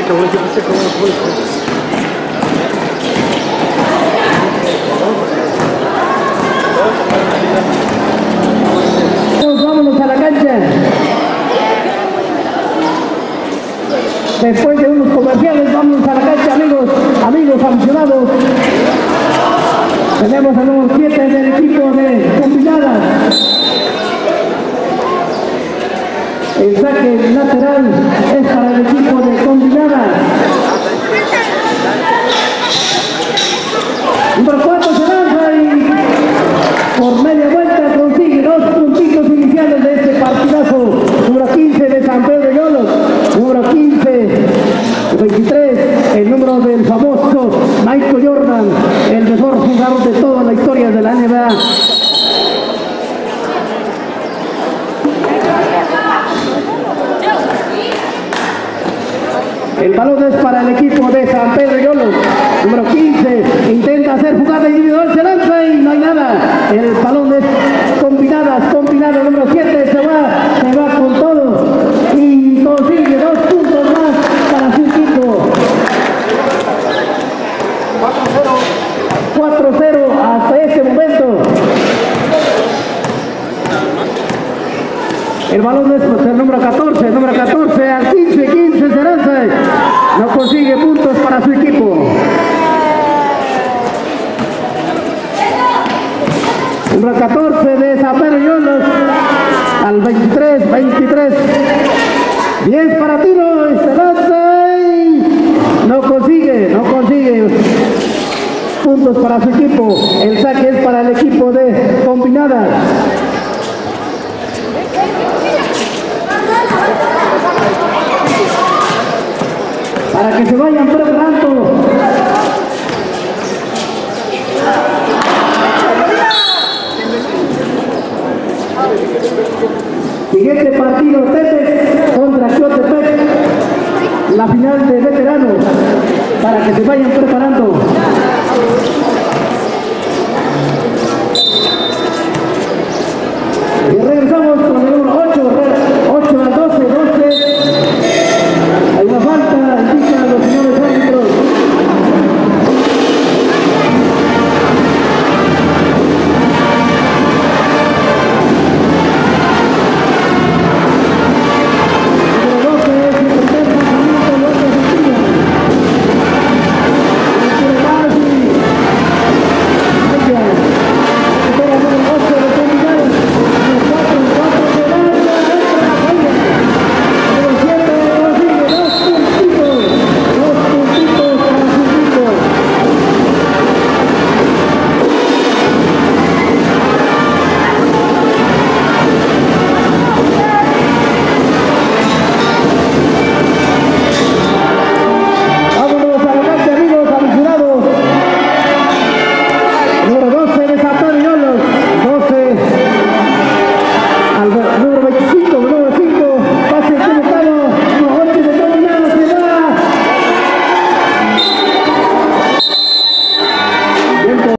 Vámonos a la cancha. Después de unos comerciales, vámonos a la cancha, amigos aficionados. Tenemos al número 7 del equipo de combinadas. El saque lateral es para el equipo de combinadas. Número 4 se lanza y por media vuelta consigue 2 puntitos iniciales de este partidazo. Número 15 de San Pedro de Yolos. Número 23, el número del famoso Michael Jordan, el mejor jugador de toda la historia de la NBA. El balón es para el equipo de San Pedro Yolos. Número 15 intenta hacer jugada individual, se lanza y no hay nada. El balón es combinado. Número 7 se va con todo y consigue 2 puntos más para su equipo. 4-0 hasta este momento. El balón es el número 14 al 15 se lanza. No consigue puntos para su equipo. Número 14 de San Pedro Yolos al 23. 10 para tiro y se lanza y no consigue puntos para su equipo. El saque es para el equipo de combinadas. Para que se vayan preparando. Siguiente partido, Tepex contra Xiotepec, la final de veteranos, para que se vayan preparando.